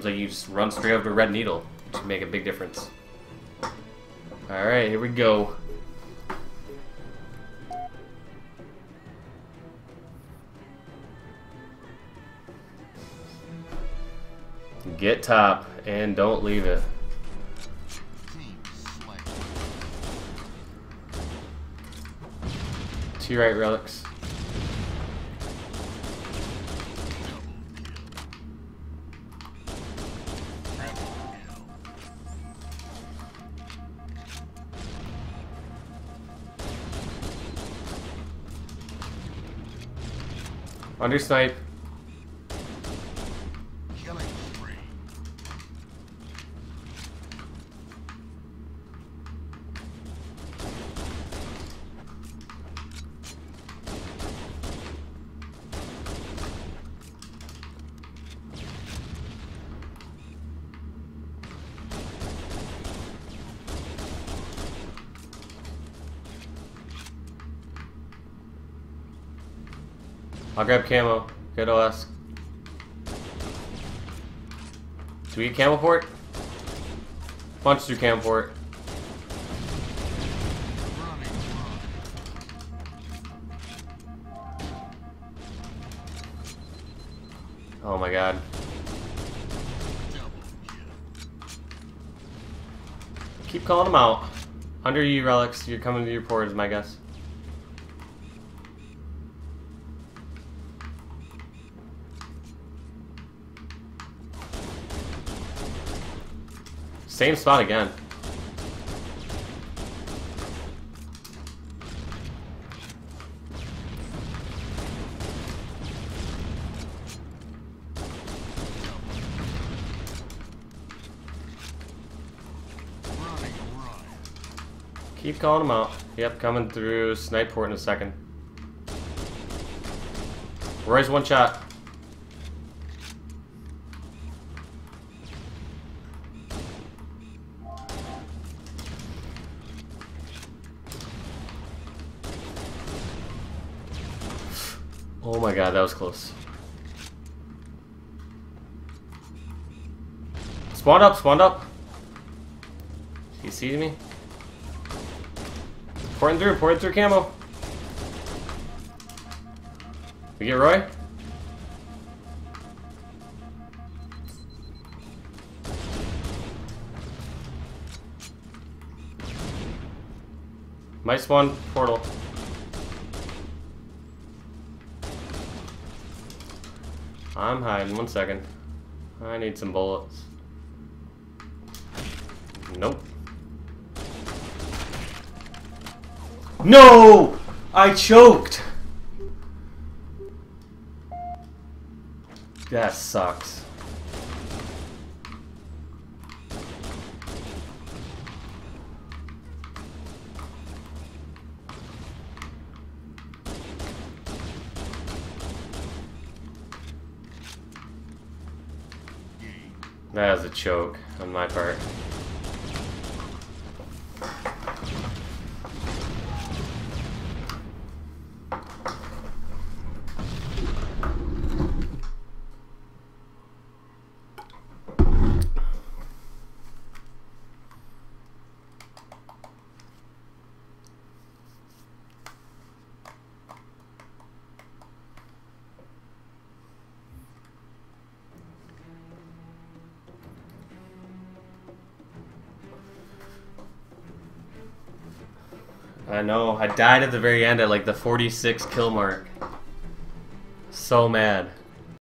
like you just run straight over to Red Needle, which can make a big difference. Alright, here we go. Get top and don't leave it. Two right relics. Under snipe. I'll grab camo. Good OS. Do we get camo port? Punch through camo port. Oh my god. Keep calling them out. Under you, relics. You're coming to your port is my guess. Same spot again. Keep calling them out. Yep, coming through snipe port in a second. Roy's one shot. Oh my god, that was close. Spawned up, spawned up. You see me? Pouring through camo. We get Roy? Might spawn portal. I'm hiding, 1 second. I need some bullets. Nope. No! I choked! That sucks. That was a choke on my part. I know, I died at the very end at like the 46 kill mark. So mad.